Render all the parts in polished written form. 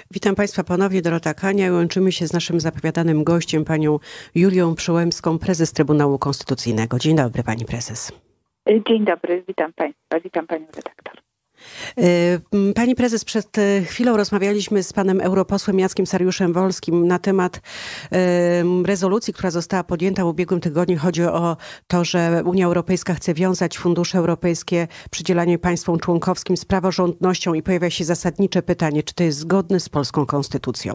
Witam Państwa ponownie, Dorota Kania, i łączymy się z naszym zapowiadanym gościem, panią Julią Przyłębską, prezes Trybunału Konstytucyjnego. Dzień dobry, pani prezes. Dzień dobry, witam Państwa, witam panią redaktor. Pani prezes, przed chwilą rozmawialiśmy z panem europosłem Jackiem Saryuszem-Wolskim na temat rezolucji, która została podjęta w ubiegłym tygodniu. Chodzi o to, że Unia Europejska chce wiązać fundusze europejskie przydzielanie państwom członkowskim z praworządnością i pojawia się zasadnicze pytanie, czy to jest zgodne z polską konstytucją?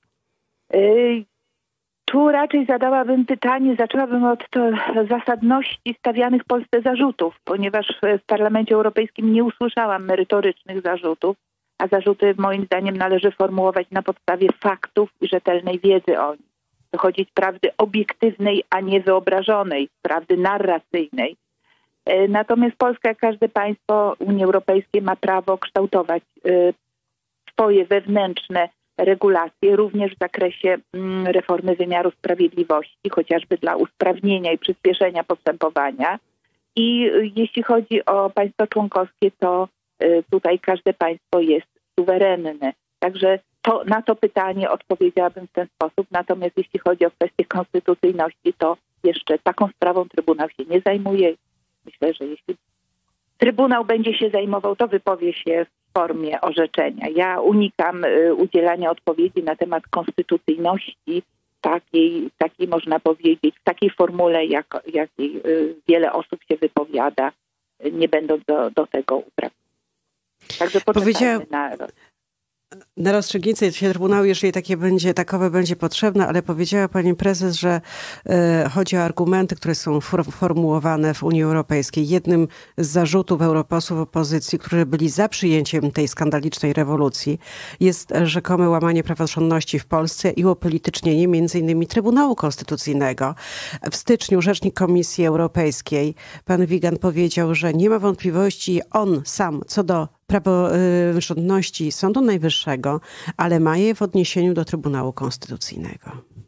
Tu raczej zaczęłabym od zasadności stawianych Polsce zarzutów, ponieważ w Parlamencie Europejskim nie usłyszałam merytorycznych zarzutów, a zarzuty moim zdaniem należy formułować na podstawie faktów i rzetelnej wiedzy o nich. Dochodzić prawdy obiektywnej, a nie wyobrażonej, prawdy narracyjnej. Natomiast Polska, jak każde państwo Unii Europejskiej, ma prawo kształtować swoje wewnętrzne regulacje, również w zakresie reformy wymiaru sprawiedliwości, chociażby dla usprawnienia i przyspieszenia postępowania. I jeśli chodzi o państwa członkowskie, to tutaj każde państwo jest suwerenne. Także na to pytanie odpowiedziałabym w ten sposób. Natomiast jeśli chodzi o kwestię konstytucyjności, to jeszcze taką sprawą Trybunał się nie zajmuje. Myślę, że jeśli Trybunał będzie się zajmował, to wypowie się w formie orzeczenia. Ja unikam udzielania odpowiedzi na temat konstytucyjności takiej można powiedzieć, w takiej formule, jakiej wiele osób się wypowiada, nie będąc do tego uprawnione. Także poczekajmy na rozstrzygnięcie się Trybunału, jeżeli takowe będzie potrzebne, ale powiedziała pani prezes, że chodzi o argumenty, które są formułowane w Unii Europejskiej. Jednym z zarzutów europosłów opozycji, którzy byli za przyjęciem tej skandalicznej rewolucji, jest rzekome łamanie praworządności w Polsce i upolitycznienie m.in. Trybunału Konstytucyjnego. W styczniu rzecznik Komisji Europejskiej, pan Wigan, powiedział, że nie ma wątpliwości on sam co do praworządności Sądu Najwyższego, ale ma je w odniesieniu do Trybunału Konstytucyjnego.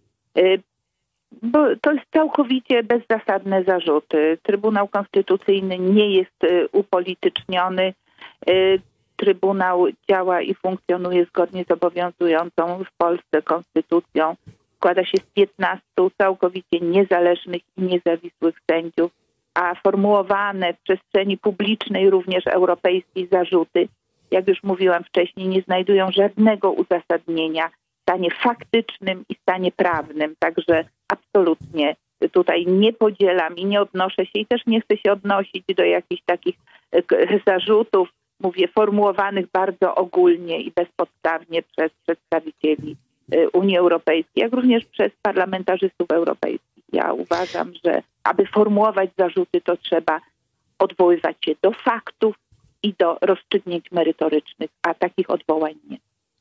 Bo to jest całkowicie bezzasadne zarzuty. Trybunał Konstytucyjny nie jest upolityczniony. Trybunał działa i funkcjonuje zgodnie z obowiązującą w Polsce konstytucją. Składa się z 15 całkowicie niezależnych i niezawisłych sędziów, a formułowane w przestrzeni publicznej, również europejskiej, zarzuty, jak już mówiłam wcześniej, nie znajdują żadnego uzasadnienia w stanie faktycznym i stanie prawnym. Także absolutnie tutaj nie podzielam i nie odnoszę się i też nie chcę się odnosić do jakichś takich zarzutów, mówię, formułowanych bardzo ogólnie i bezpodstawnie przez przedstawicieli Unii Europejskiej, jak również przez parlamentarzystów europejskich. Ja uważam, że aby formułować zarzuty, to trzeba odwoływać się do faktów i do rozstrzygnięć merytorycznych, a takich odwołań nie.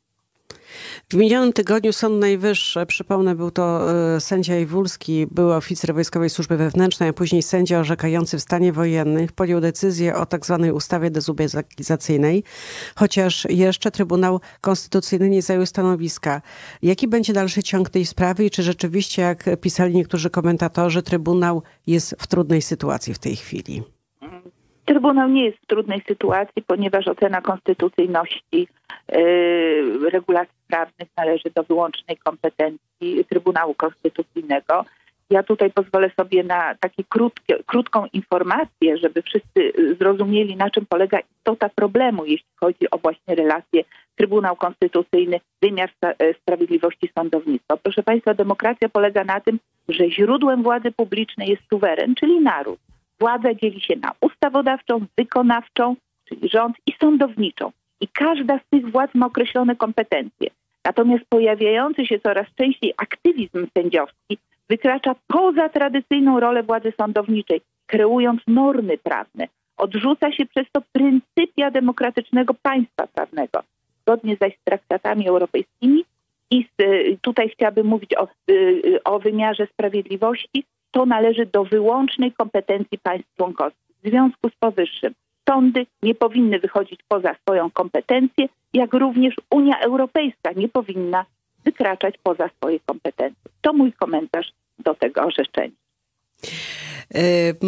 W minionym tygodniu Sąd Najwyższy, przypomnę, był to sędzia Iwulski, były oficer Wojskowej Służby Wewnętrznej, a później sędzia orzekający w stanie wojennym, podjął decyzję o tak zwanej ustawie dezubekizacyjnej, chociaż jeszcze Trybunał Konstytucyjny nie zajął stanowiska. Jaki będzie dalszy ciąg tej sprawy i czy rzeczywiście, jak pisali niektórzy komentatorzy, Trybunał jest w trudnej sytuacji w tej chwili? Trybunał nie jest w trudnej sytuacji, ponieważ ocena konstytucyjności regulacji prawnych należy do wyłącznej kompetencji Trybunału Konstytucyjnego. Ja tutaj pozwolę sobie na taką krótką informację, żeby wszyscy zrozumieli, na czym polega istota problemu, jeśli chodzi o właśnie relacje Trybunał Konstytucyjny, wymiar sprawiedliwości, sądownictwa. Proszę Państwa, demokracja polega na tym, że źródłem władzy publicznej jest suweren, czyli naród. Władza dzieli się na ustawodawczą, wykonawczą, czyli rząd, i sądowniczą. I każda z tych władz ma określone kompetencje. Natomiast pojawiający się coraz częściej aktywizm sędziowski wykracza poza tradycyjną rolę władzy sądowniczej, kreując normy prawne. Odrzuca się przez to pryncypia demokratycznego państwa prawnego. Zgodnie zaś z traktatami europejskimi i tutaj chciałabym mówić o wymiarze sprawiedliwości, to należy do wyłącznej kompetencji państw członkowskich. W związku z powyższym sądy nie powinny wychodzić poza swoją kompetencję, jak również Unia Europejska nie powinna wykraczać poza swoje kompetencje. To mój komentarz do tego orzeczenia.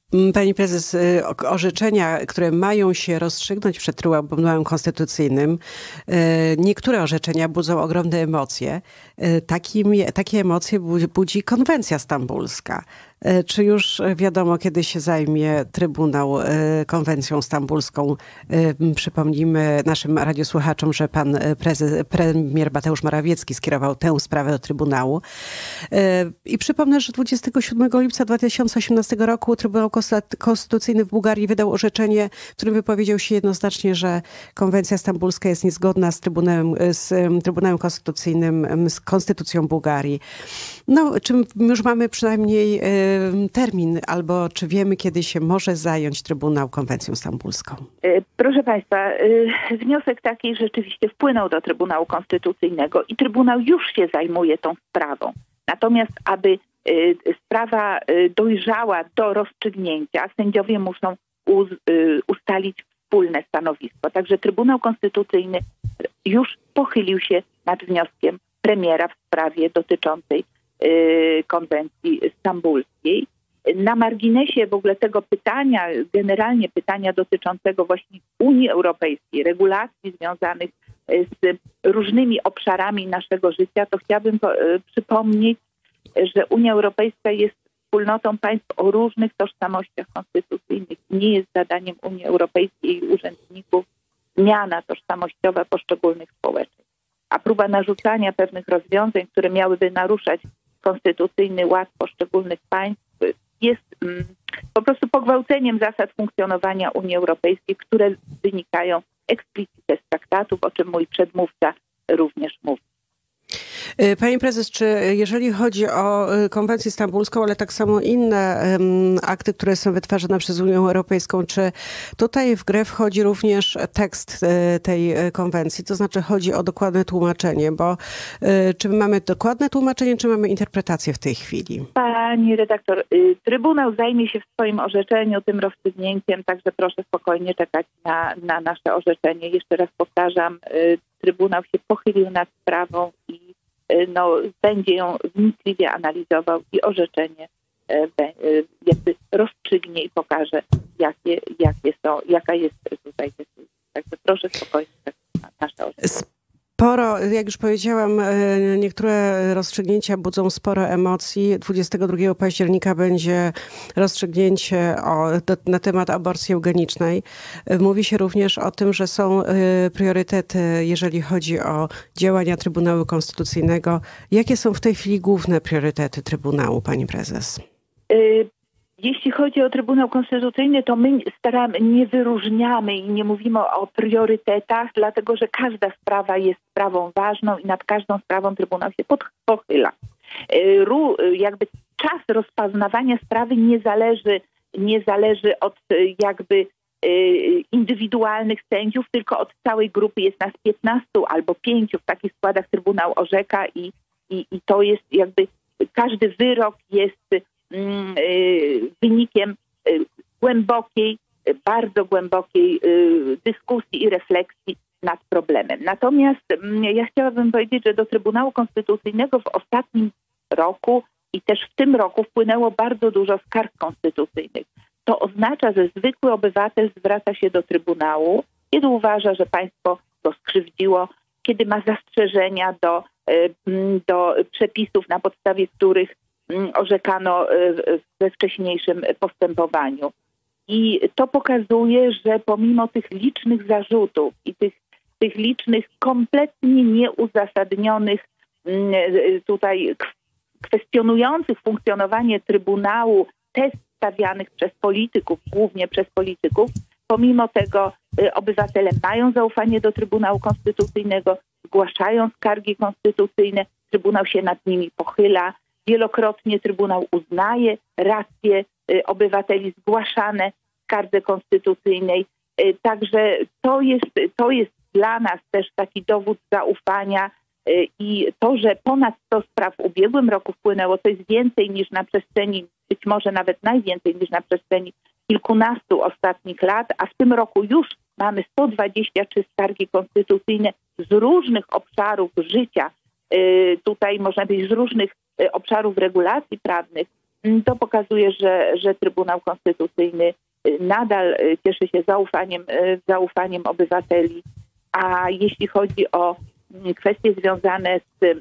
Pani prezes, orzeczenia, które mają się rozstrzygnąć przed Trybunałem Konstytucyjnym, niektóre orzeczenia budzą ogromne emocje. Takie emocje budzi konwencja stambulska. Czy już wiadomo, kiedy się zajmie Trybunał konwencją stambulską? Przypomnijmy naszym radiosłuchaczom, że pan premier Mateusz Morawiecki skierował tę sprawę do Trybunału. I przypomnę, że 27 lipca 2018 roku Trybunał Konstytucyjny w Bułgarii wydał orzeczenie, w którym wypowiedział się jednoznacznie, że konwencja stambulska jest niezgodna z Trybunałem Konstytucyjnym, z konstytucją Bułgarii. No, czy już mamy przynajmniej termin, albo czy wiemy, kiedy się może zająć Trybunał konwencją stambulską? Proszę Państwa, wniosek taki rzeczywiście wpłynął do Trybunału Konstytucyjnego i Trybunał już się zajmuje tą sprawą. Natomiast aby sprawa dojrzała do rozstrzygnięcia, sędziowie muszą ustalić wspólne stanowisko. Także Trybunał Konstytucyjny już pochylił się nad wnioskiem premiera w sprawie dotyczącej konwencji stambulskiej. Na marginesie w ogóle tego pytania, generalnie pytania dotyczącego właśnie Unii Europejskiej, regulacji związanych z różnymi obszarami naszego życia, to chciałabym przypomnieć, że Unia Europejska jest wspólnotą państw o różnych tożsamościach konstytucyjnych. Nie jest zadaniem Unii Europejskiej i urzędników zmiana tożsamościowa poszczególnych społeczeństw. A próba narzucania pewnych rozwiązań, które miałyby naruszać konstytucyjny ład poszczególnych państw, jest po prostu pogwałceniem zasad funkcjonowania Unii Europejskiej, które wynikają explicite z traktatów, o czym mój przedmówca również mówi. Pani prezes, czy jeżeli chodzi o konwencję stambulską, ale tak samo inne akty, które są wytwarzane przez Unię Europejską, czy tutaj w grę wchodzi również tekst tej konwencji, to znaczy chodzi o dokładne tłumaczenie, bo czy mamy dokładne tłumaczenie, czy mamy interpretację w tej chwili? Pani redaktor, Trybunał zajmie się w swoim orzeczeniu tym rozstrzygnięciem, także proszę spokojnie czekać na nasze orzeczenie. Jeszcze raz powtarzam, Trybunał się pochylił nad sprawą i będzie ją wnikliwie analizował i orzeczenie jakby rozstrzygnie i pokaże, jaka jest tutaj decyzja. Także proszę spokojnie na nasze orzeczenie. Sporo, jak już powiedziałam, niektóre rozstrzygnięcia budzą sporo emocji. 22 października będzie rozstrzygnięcie na temat aborcji eugenicznej. Mówi się również o tym, że są priorytety, jeżeli chodzi o działania Trybunału Konstytucyjnego. Jakie są w tej chwili główne priorytety Trybunału, pani prezes? Jeśli chodzi o Trybunał Konstytucyjny, to my nie wyróżniamy i nie mówimy o priorytetach, dlatego że każda sprawa jest sprawą ważną i nad każdą sprawą Trybunał się pochyla. Jakby czas rozpoznawania sprawy nie zależy od jakby indywidualnych sędziów, tylko od całej grupy. Jest nas 15 albo 5 w takich składach Trybunał orzeka i to jest jakby każdy wyrok jest wynikiem bardzo głębokiej dyskusji i refleksji nad problemem. Natomiast ja chciałabym powiedzieć, że do Trybunału Konstytucyjnego w ostatnim roku i też w tym roku wpłynęło bardzo dużo skarg konstytucyjnych. To oznacza, że zwykły obywatel zwraca się do Trybunału, kiedy uważa, że państwo go skrzywdziło, kiedy ma zastrzeżenia do przepisów, na podstawie których orzekano we wcześniejszym postępowaniu. I to pokazuje, że pomimo tych licznych zarzutów i tych licznych kompletnie nieuzasadnionych tutaj kwestionujących funkcjonowanie Trybunału tez stawianych przez polityków, głównie przez polityków, pomimo tego obywatele mają zaufanie do Trybunału Konstytucyjnego, zgłaszają skargi konstytucyjne, Trybunał się nad nimi pochyla. Wielokrotnie Trybunał uznaje racje obywateli zgłaszane w skardze konstytucyjnej. Także to jest dla nas też taki dowód zaufania i to, że ponad 100 spraw w ubiegłym roku wpłynęło, to jest więcej niż na przestrzeni, być może nawet najwięcej niż na przestrzeni kilkunastu ostatnich lat, a w tym roku już mamy 123 skargi konstytucyjne z różnych obszarów życia. Tutaj można powiedzieć z różnych obszarów regulacji prawnych, to pokazuje, że Trybunał Konstytucyjny nadal cieszy się zaufaniem obywateli. A jeśli chodzi o kwestie związane z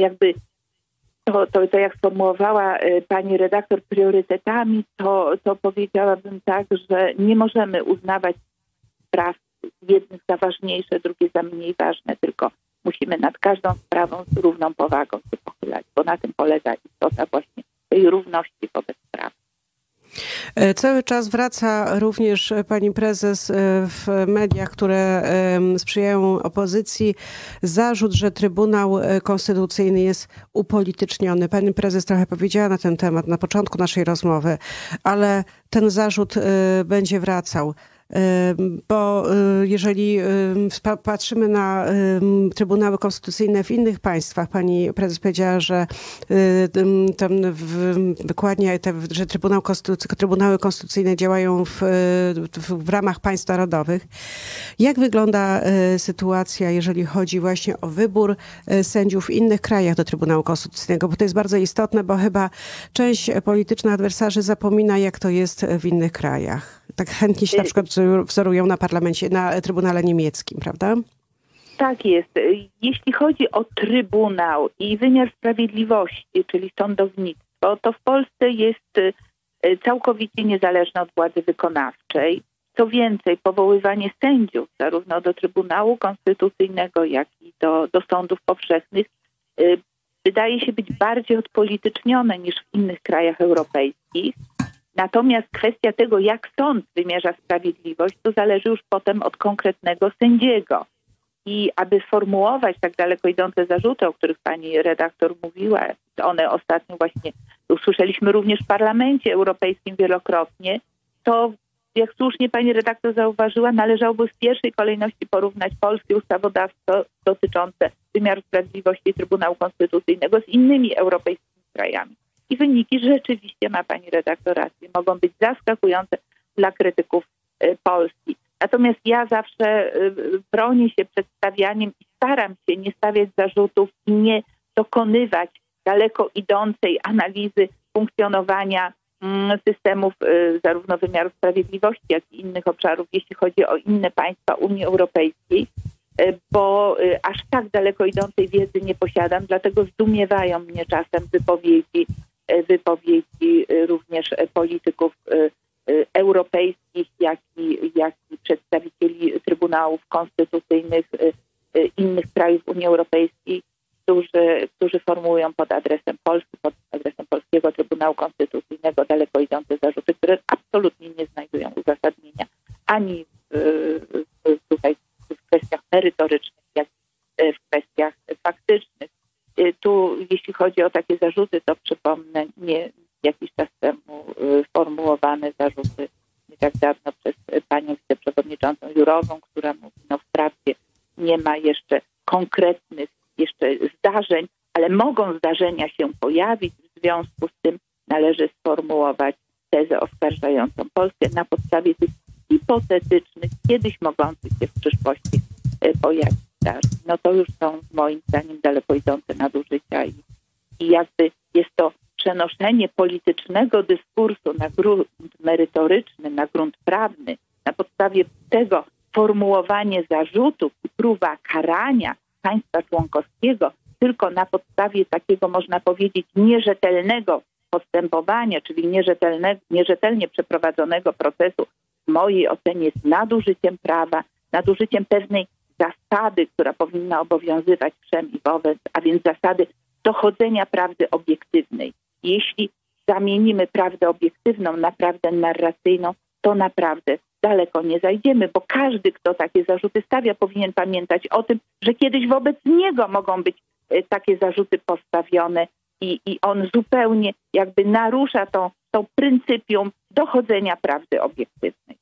to jak sformułowała pani redaktor priorytetami, to powiedziałabym tak, że nie możemy uznawać spraw jednych za ważniejsze, drugie za mniej ważne, tylko musimy nad każdą sprawą z równą powagą się pochylać, bo na tym polega istota właśnie tej równości wobec prawa. Cały czas wraca również pani prezes w mediach, które sprzyjają opozycji, zarzut, że Trybunał Konstytucyjny jest upolityczniony. Pani prezes trochę powiedziała na ten temat na początku naszej rozmowy, ale ten zarzut będzie wracał. Bo jeżeli patrzymy na Trybunały Konstytucyjne w innych państwach, pani prezes powiedziała, że wykładnia, że Trybunały Konstytucyjne działają w ramach państw narodowych. Jak wygląda sytuacja, jeżeli chodzi właśnie o wybór sędziów w innych krajach do Trybunału Konstytucyjnego? Bo to jest bardzo istotne, bo chyba część politycznych adwersarzy zapomina, jak to jest w innych krajach. Tak chętnie się na przykład wzorują na parlamencie, na Trybunale niemieckim, prawda? Tak jest. Jeśli chodzi o Trybunał i wymiar sprawiedliwości, czyli sądownictwo, to w Polsce jest całkowicie niezależne od władzy wykonawczej. Co więcej, powoływanie sędziów zarówno do Trybunału Konstytucyjnego, jak i do sądów powszechnych wydaje się być bardziej odpolitycznione niż w innych krajach europejskich. Natomiast kwestia tego, jak sąd wymierza sprawiedliwość, to zależy już potem od konkretnego sędziego. I aby formułować tak daleko idące zarzuty, o których pani redaktor mówiła, one ostatnio właśnie usłyszeliśmy również w Parlamencie Europejskim wielokrotnie, to jak słusznie pani redaktor zauważyła, należałoby w pierwszej kolejności porównać polskie ustawodawstwo dotyczące wymiaru sprawiedliwości Trybunału Konstytucyjnego z innymi europejskimi krajami. I wyniki rzeczywiście, ma pani redaktor rację, mogą być zaskakujące dla krytyków Polski. Natomiast ja zawsze bronię się przed stawianiem i staram się nie stawiać zarzutów i nie dokonywać daleko idącej analizy funkcjonowania systemów zarówno wymiaru sprawiedliwości, jak i innych obszarów, jeśli chodzi o inne państwa Unii Europejskiej, bo aż tak daleko idącej wiedzy nie posiadam, dlatego zdumiewają mnie czasem wypowiedzi również polityków europejskich, jak i przedstawicieli Trybunałów Konstytucyjnych innych krajów Unii Europejskiej, którzy formułują pod adresem Polski, pod adresem Polskiego Trybunału Konstytucyjnego daleko idące zarzuty, które absolutnie nie znajdują uzasadnienia ani tutaj w kwestiach merytorycznych, jak i w kwestiach faktycznych. Tu, jeśli chodzi o takie zarzuty, to przypomnę jakiś czas temu formułowane zarzuty nie tak dawno przez panią wiceprzewodniczącą Jourową, która mówi, wprawdzie nie ma jeszcze konkretnych zdarzeń, ale mogą zdarzenia się pojawić. W związku z tym należy sformułować tezę oskarżającą Polskę na podstawie tych hipotetycznych, kiedyś mogących się w przyszłości pojawić zdarzeń. To już są moim zdaniem daleko idące nadużycia i jakby jest to przenoszenie politycznego dyskursu na grunt merytoryczny, na grunt prawny, na podstawie tego formułowanie zarzutów i próba karania państwa członkowskiego tylko na podstawie takiego, można powiedzieć, nierzetelnego postępowania, czyli nierzetelnie przeprowadzonego procesu, w mojej ocenie jest nadużyciem prawa, nadużyciem pewnej zasady, która powinna obowiązywać wszem i wobec, a więc zasady dochodzenia prawdy obiektywnej. Jeśli zamienimy prawdę obiektywną na prawdę narracyjną, to naprawdę daleko nie zajdziemy, bo każdy, kto takie zarzuty stawia, powinien pamiętać o tym, że kiedyś wobec niego mogą być takie zarzuty postawione i on zupełnie jakby narusza tą pryncypium dochodzenia prawdy obiektywnej.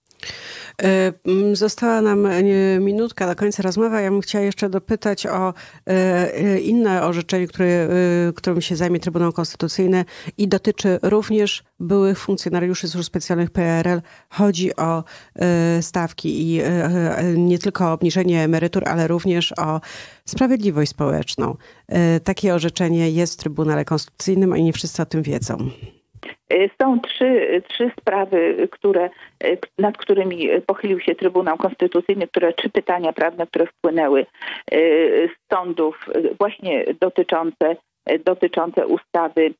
Została nam minutka do końca rozmowy. Ja bym chciała jeszcze dopytać o inne orzeczenie, którym się zajmie Trybunał Konstytucyjny i dotyczy również byłych funkcjonariuszy służb specjalnych PRL. Chodzi o stawki i nie tylko o obniżenie emerytur, ale również o sprawiedliwość społeczną. Takie orzeczenie jest w Trybunale Konstytucyjnym, a nie wszyscy o tym wiedzą. Są trzy sprawy, nad którymi pochylił się Trybunał Konstytucyjny, 3 pytania prawne, które wpłynęły z sądów właśnie dotyczące ustawy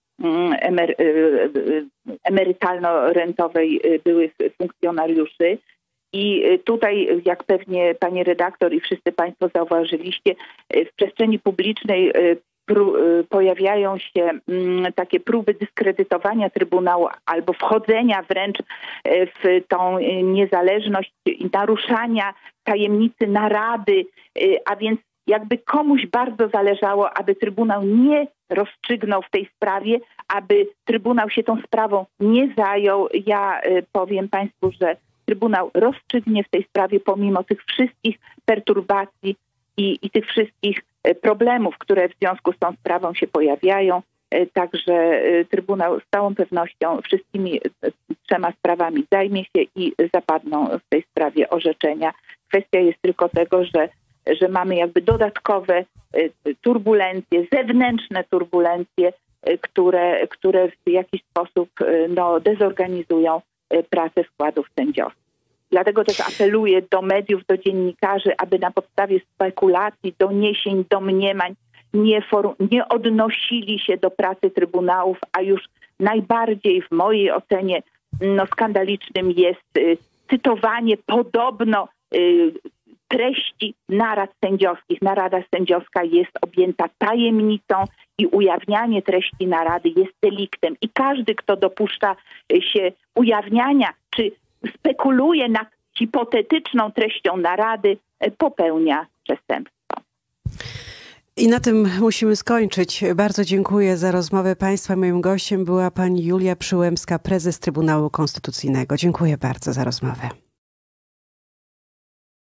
emerytalno-rentowej byłych funkcjonariuszy. I tutaj, jak pewnie pani redaktor i wszyscy państwo zauważyliście, w przestrzeni publicznej pojawiają się takie próby dyskredytowania Trybunału albo wchodzenia wręcz w tą niezależność i naruszania tajemnicy narady, a więc jakby komuś bardzo zależało, aby Trybunał nie rozstrzygnął w tej sprawie, aby Trybunał się tą sprawą nie zajął. Ja powiem państwu, że Trybunał rozstrzygnie w tej sprawie pomimo tych wszystkich perturbacji i tych wszystkich problemów, które w związku z tą sprawą się pojawiają. Także Trybunał z całą pewnością wszystkimi 3 sprawami zajmie się i zapadną w tej sprawie orzeczenia. Kwestia jest tylko tego, że mamy jakby dodatkowe turbulencje, zewnętrzne turbulencje, które w jakiś sposób dezorganizują pracę składów sędziowskich. Dlatego też apeluję do mediów, do dziennikarzy, aby na podstawie spekulacji, doniesień, domniemań nie odnosili się do pracy trybunałów, a już najbardziej w mojej ocenie skandalicznym jest cytowanie podobno treści narad sędziowskich. Narada sędziowska jest objęta tajemnicą i ujawnianie treści narady jest deliktem. I każdy, kto dopuszcza się ujawniania czy spekuluje nad hipotetyczną treścią narady, popełnia przestępstwo. I na tym musimy skończyć. Bardzo dziękuję za rozmowę państwa. Moim gościem była pani Julia Przyłębska, prezes Trybunału Konstytucyjnego. Dziękuję bardzo za rozmowę.